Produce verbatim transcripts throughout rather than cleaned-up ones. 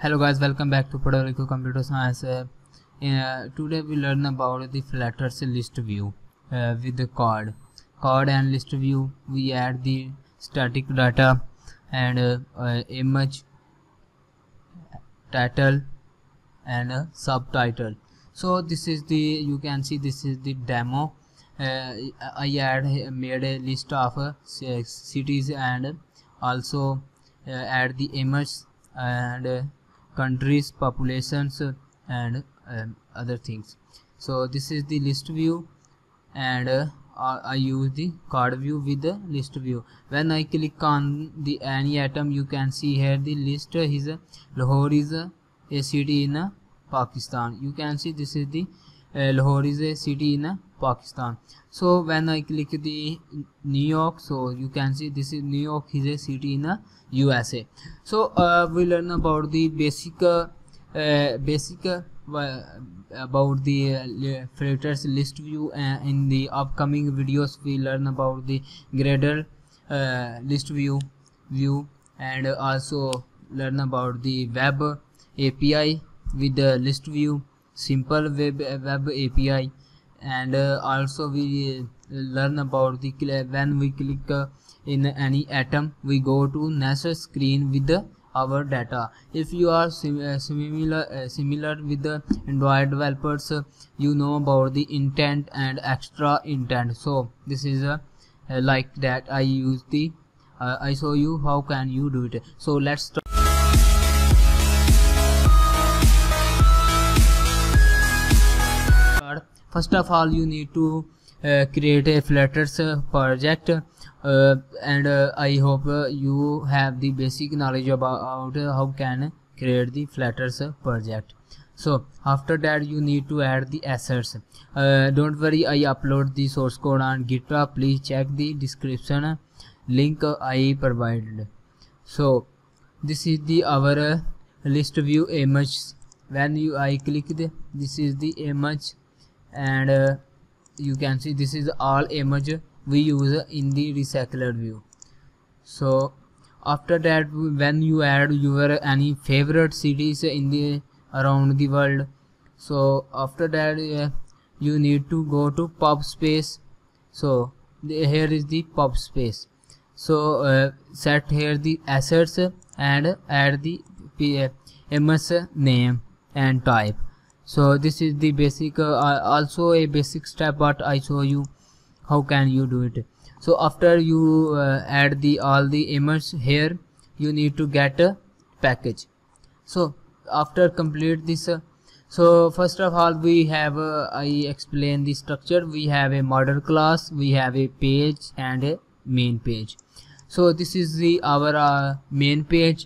Hello guys, welcome back to Flutter Listview Computer Science. Uh, uh, today we learn about the Flutter list view uh, with the code. Code and list view. We add the static data and uh, uh, image, title, and uh, subtitle. So this is the you can see this is the demo. Uh, I add made a list of uh, cities and also uh, add the image and uh, countries, populations, uh, and uh, other things. So this is the list view, and uh, I use the card view with the list view. When I click on the any item, you can see here the list is uh, Lahore is uh, a city in uh, Pakistan. You can see this is the uh, Lahore is a city in uh, Pakistan. So when I click the New York, so you can see this is New York is a city in uh, U S A. So uh, we learn about the basic uh, uh, basic uh, about the uh, filters list view, and in the upcoming videos we learn about the gradle uh, list view view and also learn about the web A P I with the list view, simple web web A P I, and uh, also we learn about the when we click uh, in any atom we go to next screen with the our data. If you are sim uh, similar uh, similar with the Android developers, uh, you know about the intent and extra intent. So this is uh, uh, like that I use the uh, I show you how can you do it. So let's start. First of all, you need to uh, create a Flutter uh, project, uh, and uh, I hope uh, you have the basic knowledge about uh, how can create the Flutter uh, project. So after that you need to add the assets. Uh, don't worry, I upload the source code on GitHub. Please check the description link uh, I provided. So this is the our uh, list view image. When you I click the this is the image, and uh, you can see this is all image we use in the recycler view. So after that, when you add your any favorite cities in the around the world, so after that uh, you need to go to pub space. So the, here is the pub space. So uh, set here the assets and add the uh, image name and type. So this is the basic uh, also a basic step, but I show you how can you do it. So after you uh, add the all the image here, you need to get a package. So after complete this uh, so first of all we have uh, I explain the structure. We have a model class, we have a page and a main page. So this is the our uh, main page.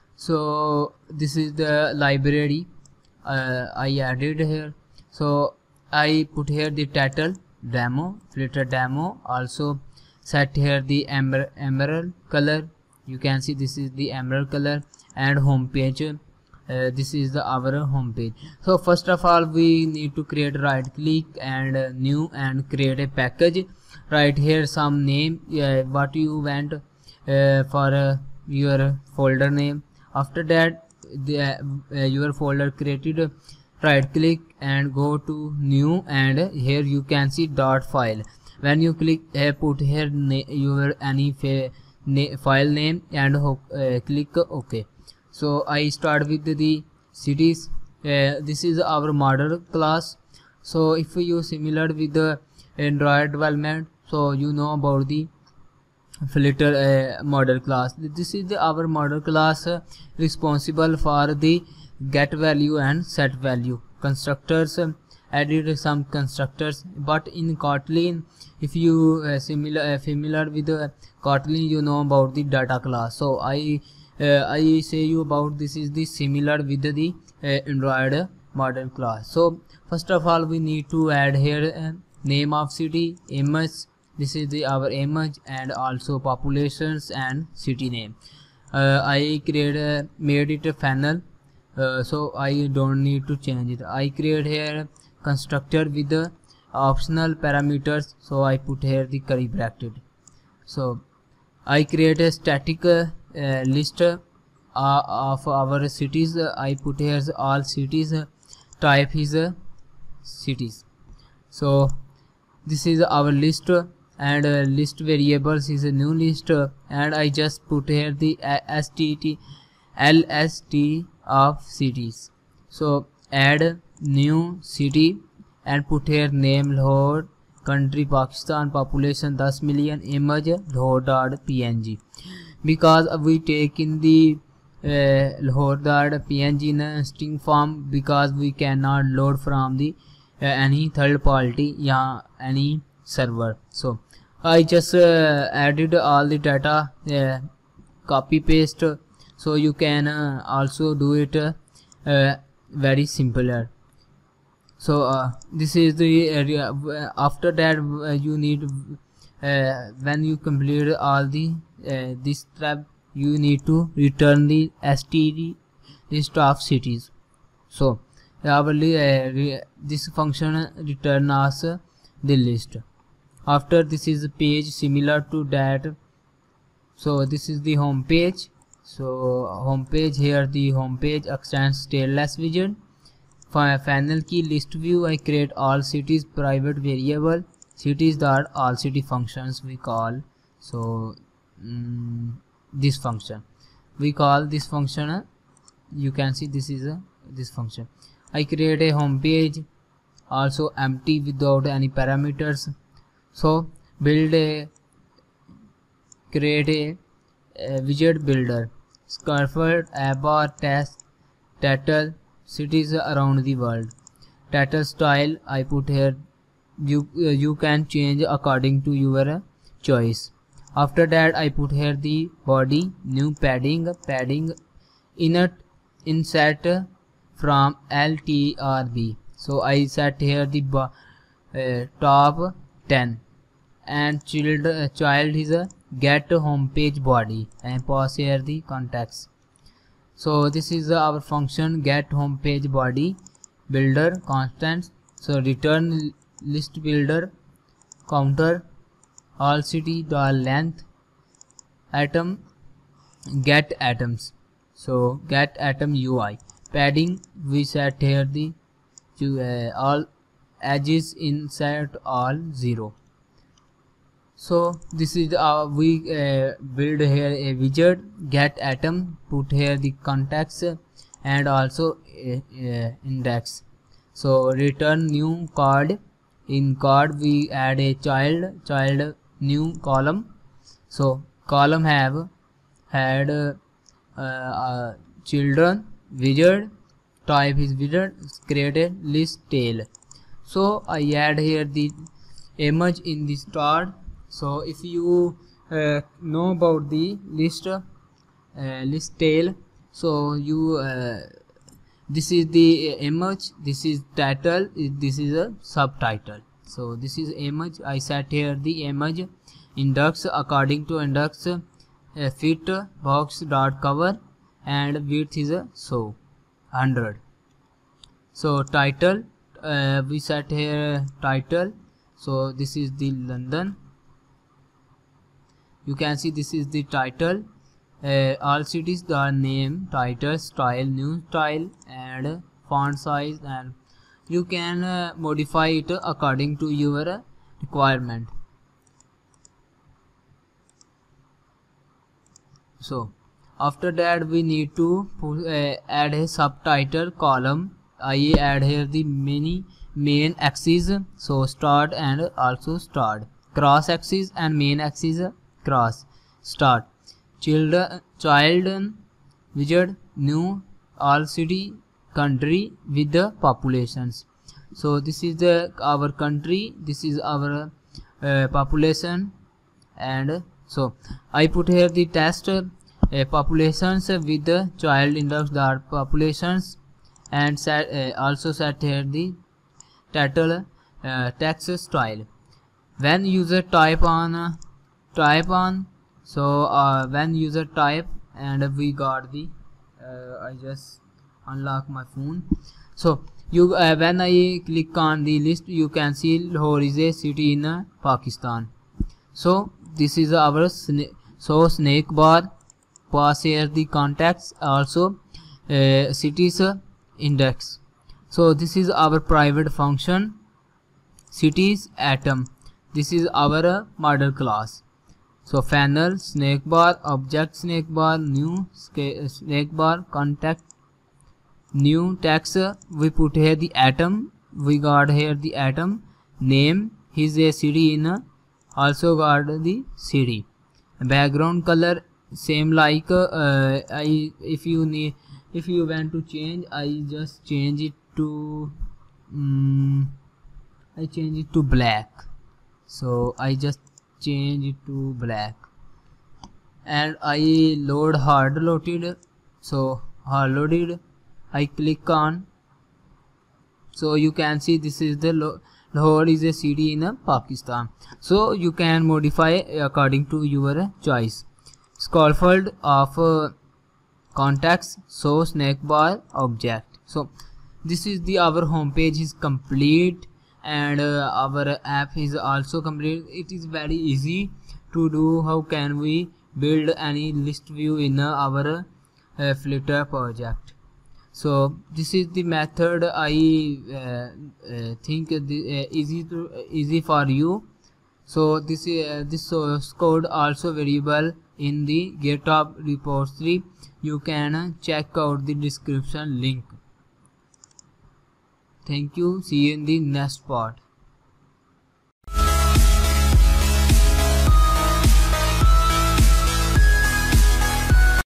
So this is the library Uh, I added here. So I put here the title demo, Flutter demo. Also set here the emer emerald color. You can see this is the emerald color, and home page. Uh, this is the our home page. So first of all we need to create right click and uh, new and create a package. Right here some name uh, what you want uh, for uh, your folder name. After that the uh, your folder created, right click and go to new, and uh, here you can see dot file. When you click uh, put here your any na file name and uh, click OK. So I start with the cities. Uh, this is our model class. So if you similar with the Android development, so you know about the Flutter uh, model class. This is the our model class uh, responsible for the get value and set value constructors. Uh, added some constructors, but in Kotlin, if you uh, similar uh, familiar with uh, Kotlin, you know about the data class. So I uh, I say you about this is the similar with the uh, Android model class. So first of all we need to add here uh, name of city, image. This is the our image, and also populations and city name. uh, I create a, made it a funnel, uh, so I don't need to change it. I create here constructor with the optional parameters, so I put here the curly bracket. So I create a static uh, list uh, of our cities. uh, I put here all cities, uh, type is uh, cities. So this is our list, uh, and uh, list variables is a new list, uh, and I just put here the uh, stt lst of cities. So add new city and put here name Lahore, country Pakistan, population ten million, image Lahore.png, because we take in the uh, Lahore.png in a string form, because we cannot load from the uh, any third party या any server. So I just uh, added all the data, uh, copy paste, so you can uh, also do it uh, uh, very simpler. So uh, this is the area. After that uh, you need uh, when you complete all the uh, this step, you need to return the std list of cities. So our uh, this function return us uh, the list. After this is a page similar to that. So this is the home page. So home page, here the home page extends stateless widget. For final key list view, I create all cities private variable, cities dot all city functions we call. So um, this function we call this function, uh, you can see this is a this function. I create a home page also empty without any parameters. So build a create a, a widget builder, scaffold, bar, test, title, cities around the world. Title style I put here, you uh, you can change according to your uh, choice. After that I put here the body, new padding, padding inert insert from L T R B. So I set here the uh, top ten, and child uh, child is a get home page body, and pass here the context. So this is uh, our function get home page body builder constant. So return list builder counter all city dot length atom get atoms. So get atom U I padding, we set here the uh, all edges insert all zero. So this is our we uh, build here a widget get atom, put here the context and also uh, uh, index. So return new card, in card we add a child child new column. So column have had uh, uh, children widget, type is widget, created list tail. So I add here the image in the start. So if you uh, know about the list uh, list tail, so you uh, this is the image, this is title, this is a subtitle. So this is image, I set here the image index according to index uh, fit box dot cover, and width is a so one hundred. So title uh, we set here title. So this is the London, you can see this is the title. Uh, all cities the name, title, style, new style, and font size, and you can uh, modify it according to your uh, requirement. So after that we need to put, uh, add a subtitle column. I add here the many main axes, so start and also start, cross axis and main axis cross start, children child widget new all city country with the populations. So this is the our country, this is our uh, population, and so I put here the test uh, populations with the child index dot populations, and set uh, also set here the title uh, text style. When user type on uh, type on so uh, when user type, and we got the uh, I just unlock my phone. So you uh, when I click on the list, you can see Lahore is a city in uh, Pakistan. So this is our sna so snake bar, pass here the contacts, also uh, cities uh, index. So this is our private function cities atom. This is our uh, model class. So funnel, snake bar, object snake bar, new snake bar, contact, new text. We put here the atom. We got here the atom name. He's a city in. Also got the city. Background color same like uh, I. If you need, if you want to change, I just change it to. Um, I change it to black. So I just change it to black, and I load hard loaded. So hard loaded, I click on. So you can see this is the lo Lahore is a city in uh, Pakistan. So you can modify according to your choice. Scaffold of uh, contacts, so snake bar object. So this is the our home page is complete, and uh, our app is also complete. It is very easy to do. How can we build any list view in uh, our uh, Flutter project? So this is the method I uh, uh, think the, uh, easy to uh, easy for you. So this uh, this source code also variable in the GitHub repository. You can uh, check out the description link. Thank you. See you in the next part.